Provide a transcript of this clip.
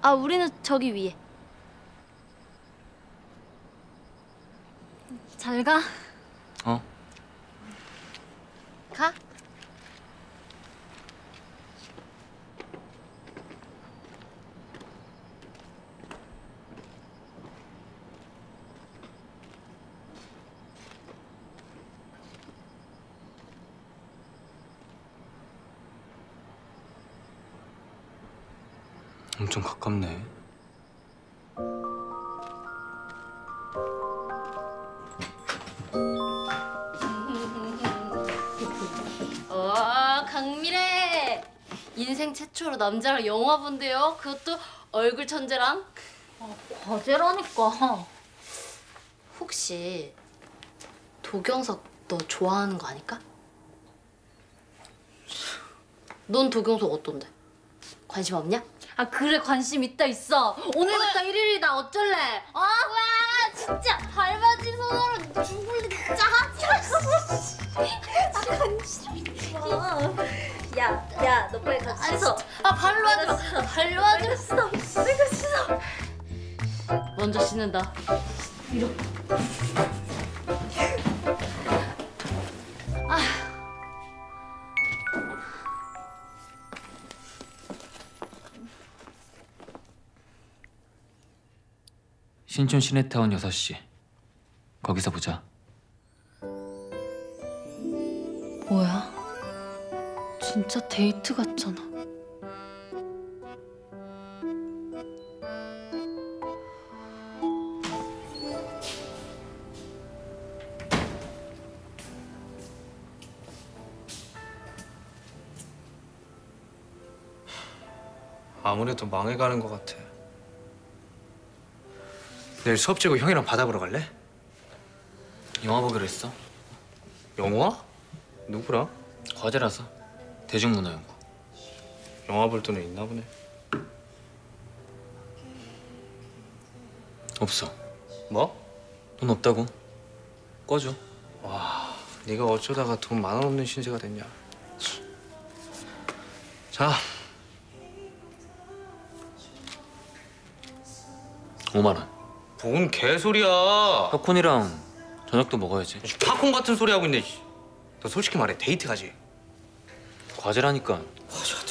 아, 우리는 저기 위에. 잘 가. 어. 가. 엄청 가깝네. 강미래. 인생 최초로 남자랑 영화 본대요. 그것도 얼굴 천재랑. 과제라니까. 혹시 도경석 너 좋아하는 거 아닐까? 넌 도경석 어떤데? 관심 없냐? 아 그래 관심 있어. 오늘부터 1일이다 어쩔래? 어? 와 진짜 발바지 손으로 죽을래 진짜 야, 너 빨리 같이 씻어. 아 발로 하지 마. 발로 하지 마. 내가 씻어. 먼저 씻는다. 신촌 시내타운 6시. 거기서 보자. 뭐야? 진짜 데이트 같잖아. 아무래도 망해가는 것 같아. 내일 수업 치고 형이랑 바다 보러 갈래? 영화 보기로 했어. 영화? 누구랑? 과제라서. 대중문화연구. 영화 볼 돈은 있나 보네. 없어. 뭐? 돈 없다고. 꺼줘. 와, 네가 어쩌다가 돈 10,000원 없는 신세가 됐냐. 자, 5만 원. 뭔 개소리야. 팝콘이랑 저녁도 먹어야지. 팝콘 같은 소리 하고 있네. 너 솔직히 말해, 데이트 가지? 과제라니까. 과자